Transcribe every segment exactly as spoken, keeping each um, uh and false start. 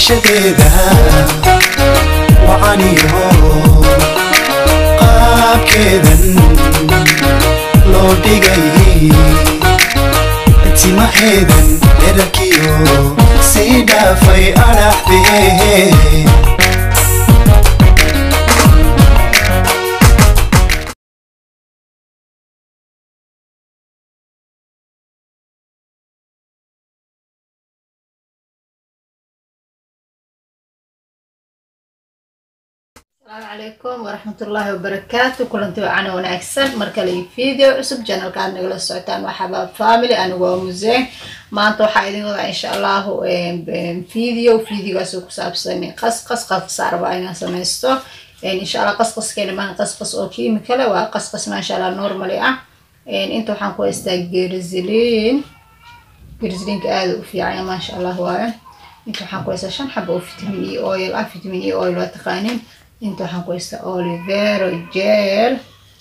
نقشديدا وعنيه قاب كذا لو دقي تما إذن إركيو سيدا في أرحبه السلام عليكم ورحمة الله وبركاته. كلنتي وعنا ونعكسن مركلي فيديو عصب جنال كان نقول السعودان وحباب فاميلي أنا ومزين ما أنتوا حايدين إن شاء الله فيديو فيديو أسوق سابسني قصقص قصقص أربعين سمستو إن شاء الله قصقص كلمة قصقص أو كيميكال وقصقص ما شاء الله نورمالي أه إن أنتوا حنكو استجرزلين جرزلين كأدو في عين ما شاء الله واي أنتوا حنكو استشان حبوا فيتامين إي أويل أه فيتامين إي أويل وتقانين انتو حنكويستا اوليفيرا جيل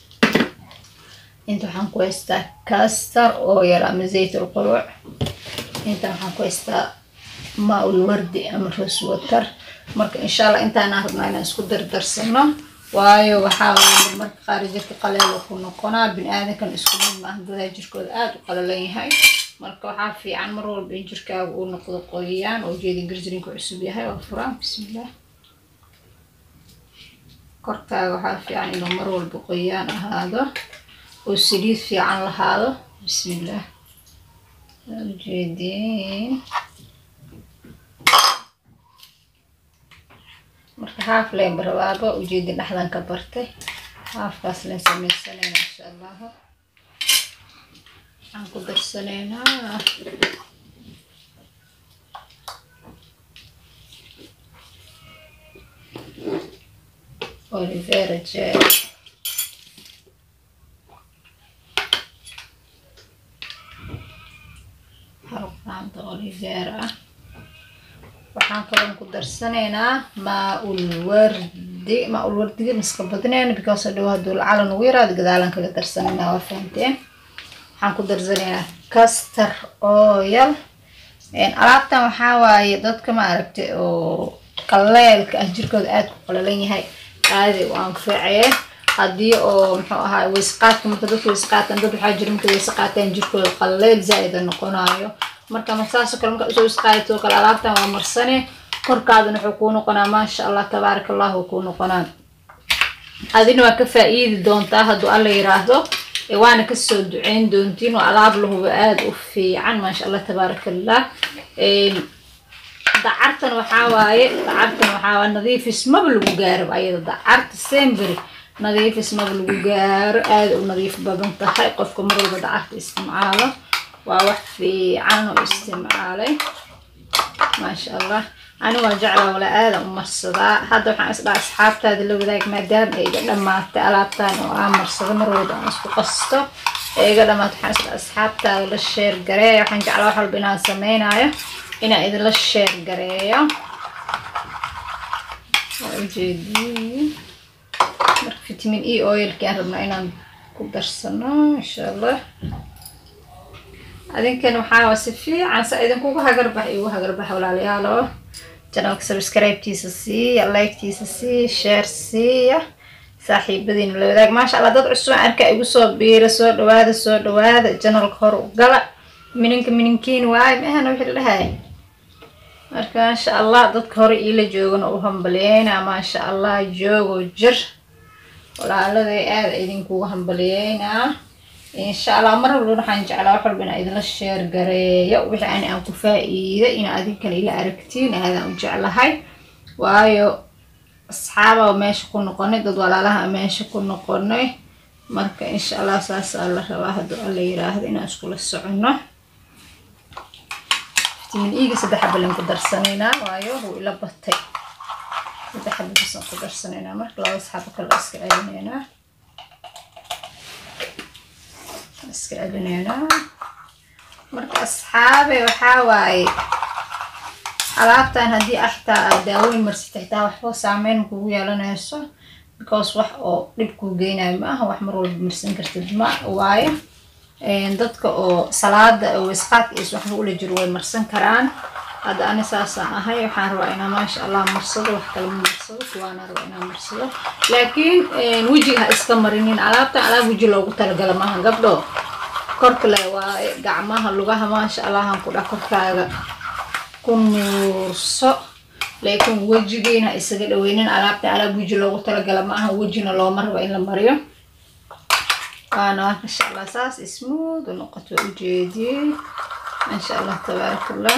انتو حنكويستا كاستر اويل اما زيت القروع انتو حنكويستا ماء الورد اما روس ووتر مركا ان شاء الله انتا نهرنا انا اسكو دردرسنو وايو وحاول مركا خارج جيركا قليل وكو نقونا بن ادم كان اسكو من مهدودا جيركود اد وقلالين هاي مركا وحا في عن مرور بين جيركا ونقضو قويان وجيدي قرزرينكو عسوب ياهاي وفران بسم الله كرتاga waxa fiican inuu mar walba qoyaan ahaado oo saliid fiican lahaado bismillaah jeedin marka haaf leen barwaaqo oo jeedin dhaxdan ka bartay haafkaas leen sameeysanayna insha Allah aan ku darsanayna اوليفيرا جيل هرقان اوليفيرا waxaan kaloo ku darsanaynaa maa'ul wardi maa'ul wardiga miska badneen because hadhow haduu calan ugu yaraado gadaalan kaga darsanaynaa waa fahanteen waxaan ku darsanaynaa castor oil een alaabtan waxaa waaye dadka ma aragtay oo qaleelka ah jirkooda aad ku qalalan yahay هذه وانفعيه هذه او محو ahaa weesqaadka marka dadku weesqaataan dad waxa jira marka weesqaataan jirkooda qaleel zaid noqonayo marka masaas kale marka soo weesqaato kala alaabtan waa marsane korkaaduna wuxuu ku noqonaa ma sha Allah tabarakallah ku noqonaa adina waa ka faa'iidi doontaa haduu alla yiraahdo ee waana ka soo duceyn doontiin oo alaab lahu aad u fiican ma sha Allah tabarakallah ee دعرتنا وحاواي دعرتنا وحاوا نظيف اسمه بالوجار بعيد دعرت سيمبري نظيف اسمه بالوجار آد ونظيف بدون تحقق مرة دعرت استمعاله وواحد في عنو استمعالي ما شاء الله أنا وجعله ولا آد ومرصدا هذا وحنا أصلا أصحاب هذا اللي وذاك ما دام إيه لما تألعبتان وعمر صدا مرة ده أسكو قصته إيه لما تحس أصحاب هذا الشير جري وحنجعله حل بنا سميناه إنا إذا لا الشير قرية وجدي فيتامين إي أويل كان ربنا إنا نقدر سنة إن شاء الله هذين كانوا حاول سفي عن سعيدن كوكو هقربح إيوه هقربح ولا ليالو جنالك سبسكرايب تيسسي لايك تيسسي شير سي صاحب بدين ولا ذاك ما شاء الله دad cusub arka igu soo biiro soo dhawaada soo dhawaada jannal hor u gala minanka minankiin waay ma ahna wixii lahaay marka insha Allah dadka hore ila joogan oo hambalyeena ma sha Allah joogo jir walaalada aad idinku hambalyeena insha Allah mar walba waxaan jeclaa wax walba in idin share gareeyo wixii aan aan ku faa'iido in adinkan ila aragtiin aad u jeclahay waayo asxaaba meesha ku noqonay dad walaalaha meesha ku noqonay marka insha Allah saas Allah rabaa haduu alla yiraahdo in isku la socono من إيجي سدح بلن قدر سنينا وايو هو إلا بطي سدح بلن قدر سنينا مرك لا أصحابك الأسك أجنينا أسك أجنينا مرك أصحابي وحاواي alaabtan hadii axta daawoyin marsitaytaa waxba saameyn kugu yeelanayso because wax oo dib ku geenay ma aha wax mar walba marsan kartid ma waayo een dadka oo salaada oo isqaad is wax u la jiro way marsan karaan هذا أنا ساسا هاي وحاروا أنا ما شاء الله مرصد وحكي مرصد وأنا روا أنا مرصد لكن وجهها إسكمرينين على بتاع على وجه لو قلت لها ما هنقبله كرك لا وقعمها لغها ما شاء الله هنقول كرك كن مرصد لكن وجهنا إسقى وينين على بتاع على وجه لو قلت لها ما هو وجهنا لو مر وإلا مريم أنا ما شاء الله ساس اسمه ونقط وجهي ما شاء الله تبارك الله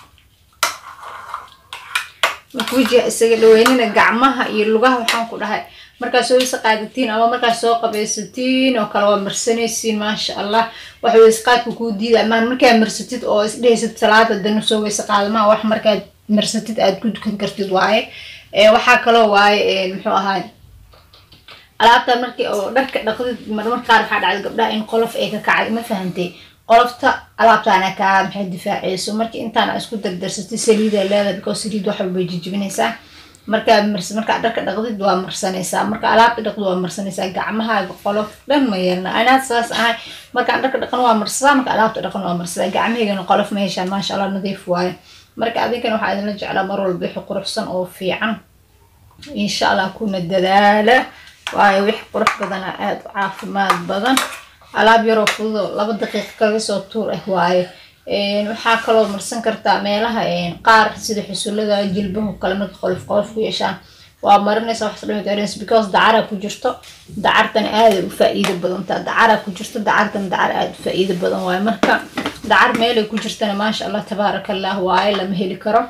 وجه isaga dhaweynina gacmaha iyo lugaha waxaan ku dhahay marka soo isqaadatiin ama marka soo qabaysatiin oo kala marsanaysiin ma sha Allah wax way isqaadku ku diiday ama marka marsatid oo isdheysad salaada dan soo way isqaadama wax marka marsatid aad ku dukan kartid waaye ee waxa kale waaye muxuu ahaa alaabta markii oo dharka dhaqdid marmar qaar waxa dhacay gabdhaha in qolof ay ka kacay ma fahantay qolofta alaabtaana ka maxay difaacayso markii intaan isku dardarsatay saliida leedahay because saliid waxa way jijibinaysaa marka marsa marka dharka dhaqdid waa marsanaysaa marka alaabta dhaqdo waa marsanaysaa gacmaha qolof dhan ma yeelna ana saas ahay marka dharka dhaqan waa marsadaa marka alaabta dhaqan waa marsadaa gacmahayga qolof ma yeeshaan ma sha Allah nadiif waaye marka adinkana waxa idin la jeclaa mar walba wixii quruxsan oo fiican insha Allah kuna dadaala waaye wixii qurux badan aad caafimaad badan alaab yaro fudud laba daqiiqo kaga soo tuur ah waaye een waxa kale oo marsan kartaa meelaha een qaar sida xusulada jilbaha kala mid qolof qolof ku yeeshaan waa marinaysa wax sameeyo dareensi because dacara ku jirto dacartan aad u faa'iido badan ta dacara ku jirto dacartan dacar aad u faa'iido badan waaye marka dacar meel ay ku jirtana ma sha Allah tabarakallah waaye lama heli karo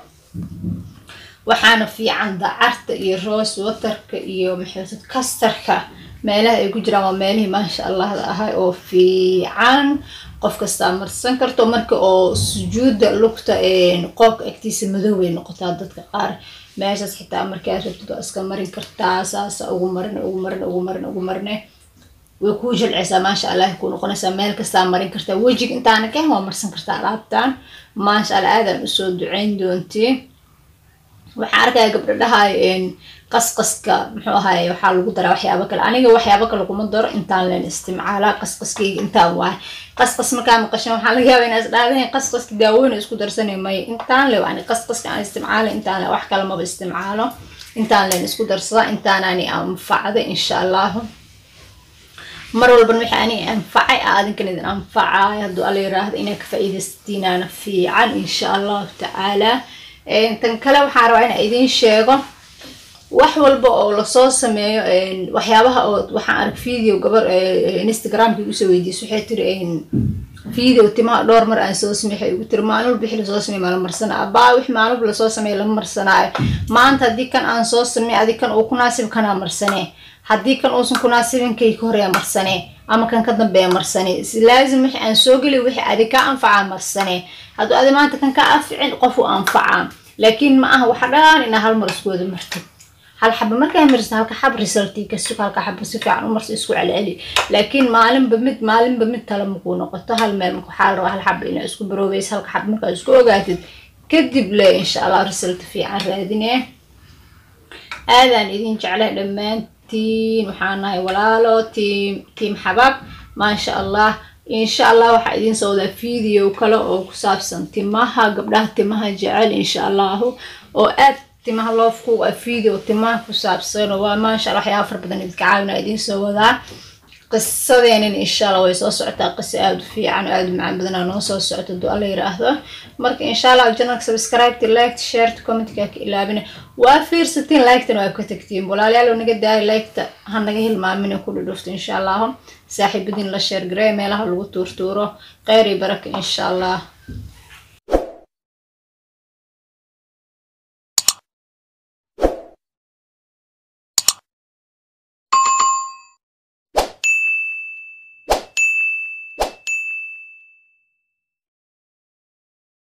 waxaana fiican dacarta iyo rose waterka iyo maxay kastarka meelaha ay ku jiraan waa meelaha ma sha Allah ahay oo fiican qof kasta marsan karto marka oo sujuuda lugta ee qoobka agtiisa madow way noqotaa dadka qaar meeshaas xitaa marka aad rabto iska marin kartaa saas ugu marin ugu marin ugu marin ugu marin way ku jilcaysaa ma sha Allah ku noqonaysaa meel kasta marin kartaa wajiga intaana ka waa marsan kartaa alaabtan ma sha Allah aadan u soo duceyn doontii waxa arkay gabdhaha een qasqaska muxuu ahaay waxa lagu daraa waxyaabo kale aniga waxyaabo kale kuma daro intaan leen isticmaala qasqaskayga intaan waa qasqas marka ma qashan waxa laga yaabaa inaad dhaadeen qasqaska daawoon isku darsanay may intaan lee waan qasqaska aan isticmaala intaan wax kale ma isticmaalo intaan leen isku darsada intaan ani anfacada insha Allah mar walba waxa ani anfacay aadinkan idin anfacay haduu alla yiraahdo inay ka faa'iideystaan ana fiican insha Allah ta'ala tan kale waxa rabaa in idin sheego wax walba oo la soo sameeyo een waxyaabaha oo waxaan arag video gabar Instagram-ka u soo weydiisay waxay tiri een video timaa dhowr mar aan soo sameeyay ugu tiri maalin walba xilli soo sameeyay maalin marsana abaa wix maalin walba la soo sameeyay la marsanaayo maanta hadii kan aan soo sameeyay adii kan uu ku naasib kana marsanee hadii kan uusan ku naasibin kay ka horeeya marsanee ama kan ka dambeeya marsanee laazim wix aan soo gali wix adii ka anfaca marsanee haduu adii maanta kan ka afcin qof uu anfaca laakiin ma aha waxa dhaan in hal mar isku wada martid hal xabba markaa marsan halka xab resulti ka soo halka xabba si fiican u marsi isku calaali laakiin maalin ba mid maalin ba mid tala muquu noqoto hal meel ku xaal roo hal xabba ina isku baroobeys halka xabba markaa isku ogaatid kadib la insha Allah result fiican raadinee aadan idin jeclaa dhamaantiin waxaan nahay walaalo team team xabab ma sha Allah إن شاء الله واحد يدين صودا فيديو كلا أو كسابسن تماها قبلها تماها جعل إن شاء الله أو أت تماها الله فوق فيديو تماها كسابسن وما شاء الله حيافر بدنا نتعاون يدين صودا قصة يعني إن شاء الله ويصوص عتا قصة أود في عن أود مع بدنا نوصل عتا الدو الله يراهده مرك إن شاء الله جنك سبسكرايب تلايك تشير تكومنت كاك إلا بنا وافير ستين لايك تنو كتكتين بولا ليالو نقد داي لايك هنجيه المامين كل دوفت إن شاء الله صاحب بدين لا شير جراي ميلها لو تورتورو غيري بركة إن شاء الله.